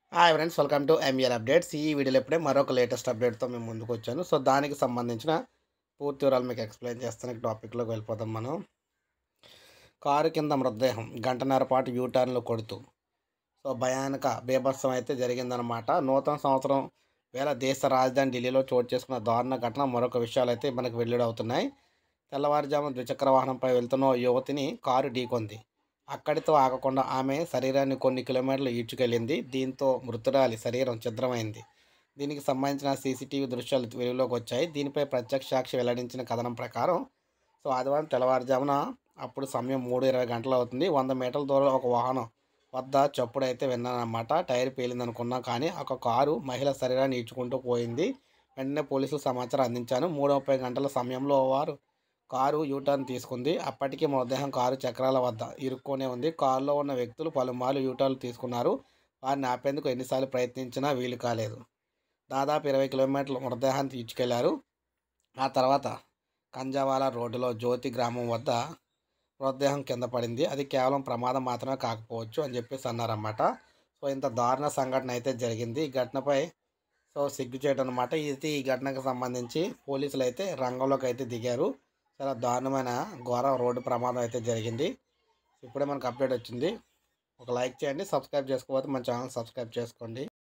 Hi friends, welcome to MER updates. ఈ వీడియోలో ఇప్పుడే మరొక లేటెస్ట్ అప్డేట్తో మేము ముందుకు వచ్చాను. సో దానికి సంబంధించిన పూర్తి వివరాలు మీకు ఎక్స్ప్లెయిన్ చేస్తాను. టాపిక్లోకి వెళ్ళిపోతాం మనం. కారు కింద మృతదేహం గంటన్నర పాటు యూటర్న్లు కొడుతూ భయానక బీభత్సం అయితే జరిగిందనమాట. నూతన సంవత్సరం వేళ దేశ రాజధాని ఢిల్లీలో చోటు చేసుకున్న దారుణ ఘటన మరొక విషయాలు అయితే మనకు వెల్లడవుతున్నాయి. తెల్లవారుజామున ద్విచక్ర వాహనంపై వెళ్తున్న ఓ యువతిని కారు ఢీకొంది. అక్కడితో ఆగకుండా ఆమె శరీరాన్ని కొన్ని కిలోమీటర్లు ఈడ్చుకెళ్ళింది. దీంతో మృతురాలి శరీరం ఛిద్రమైంది. దీనికి సంబంధించిన సీసీటీవీ దృశ్యాలు వెలుగులోకి వచ్చాయి. దీనిపై ప్రత్యక్ష సాక్షి వెల్లడించిన కథనం ప్రకారం ఆదివారం తెల్లవారుజామున అప్పుడు సమయం 3:20 గంటలు అవుతుంది. 100 మీటర్ల దూరంలో ఒక వాహనం వద్ద చప్పుడైతే విన్నానన్నమాట. టైర్ పేలిందనుకున్నా, కానీ ఒక కారు మహిళ శరీరాన్ని ఈడ్చుకుంటూ పోయింది. వెంటనే పోలీసులు సమాచారం అందించాను. 3:30 గంటల సమయంలో వారు కారు యూటర్న్ తీసుకుంది. అప్పటికి మృతదేహం కారు చక్రాల వద్ద ఇరుక్కొనే ఉంది. కారులో ఉన్న వ్యక్తులు పలుమార్లు యూటర్న్లు తీసుకున్నారు. వారిని ఆపేందుకు ఎన్నిసార్లు ప్రయత్నించినా వీలు కాలేదు. దాదాపు 20 కిలోమీటర్లు మృతదేహాన్ని తీసుకెళ్లారు. ఆ తర్వాత కంజావాలా రోడ్డులో జ్యోతి గ్రామం వద్ద మృతదేహం కింద పడింది. అది కేవలం ప్రమాదం మాత్రమే కాకపోవచ్చు అని చెప్పేసి అన్నారన్నమాట. ఇంత దారుణ సంఘటన అయితే జరిగింది. ఈ ఘటనపై సిగ్గుచేటు అనమాట. ఈ ఘటనకు సంబంధించి పోలీసులు అయితే రంగంలోకి అయితే దిగారు. చాలా దారుణమైన ఘోర రోడ్డు ప్రమాదం అయితే జరిగింది. ఇప్పుడే మనకు అప్డేట్ వచ్చింది. ఒక లైక్ చేయండి, సబ్స్క్రైబ్ చేసుకోకపోతే మన ఛానల్ సబ్స్క్రైబ్ చేసుకోండి.